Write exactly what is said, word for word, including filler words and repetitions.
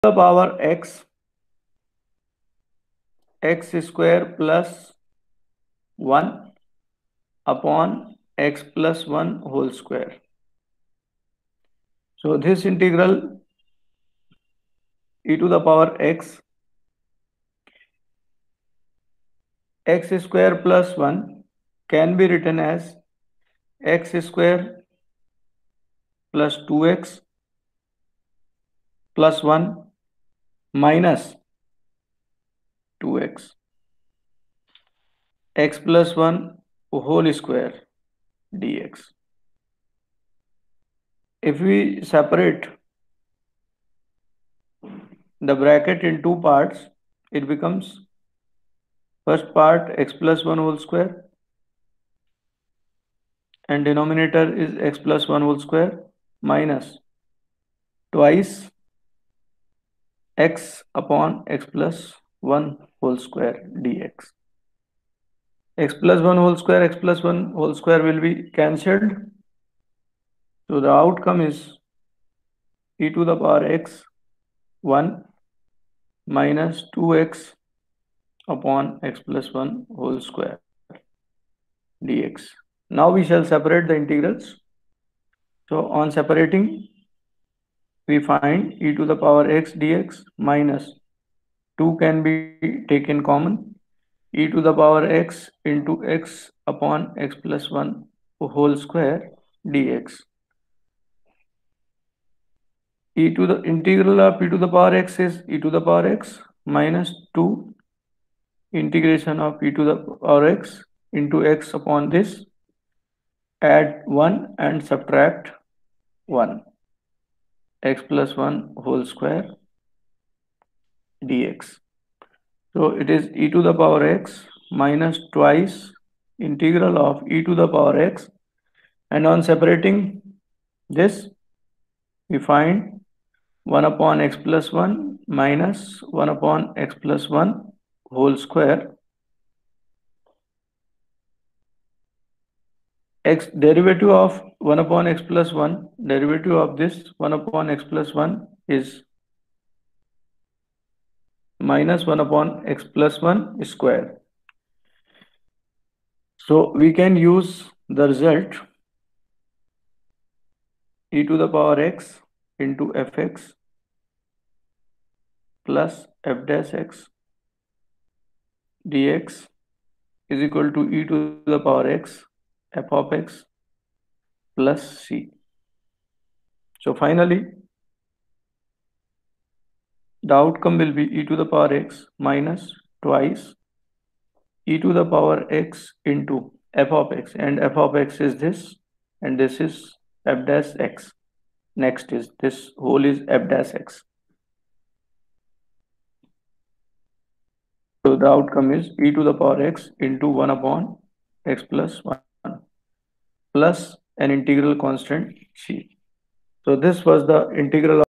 the power x, x square plus one upon x plus one whole square. So this integral e to the power x, x square plus one can be written as x square plus two x plus one minus two x, x plus one whole square dx. If we separate the bracket in two parts, it becomes first part x plus one whole square and denominator is x plus one whole square minus twice x upon x plus one whole square dx. X plus one whole square, x plus one whole square will be cancelled. So the outcome is e to the power x one minus two x upon x plus one whole square dx. Now we shall separate the integrals. So on separating, we find e to the power x dx minus two can be taken common, e to the power x into x upon x plus one whole square dx. E to the integral of e to the power x is e to the power x minus two integration of e to the power x into x upon this, add one and subtract one, x plus one whole square dx. So it is e to the power x minus twice integral of e to the power x, and on separating this we find one upon x plus one minus one upon x plus one whole square. X derivative of one upon x plus one, derivative of this one upon x plus one is minus one upon x plus one square. So we can use the result e to the power x into fx plus f dash x dx is equal to e to the power x f of x plus c. So finally the outcome will be e to the power x minus twice e to the power x into f of x, and f of x is this and this is f dash x. Next is this whole is f dash x. So the outcome is e to the power x into one upon x plus one plus an integral constant c. So this was the integral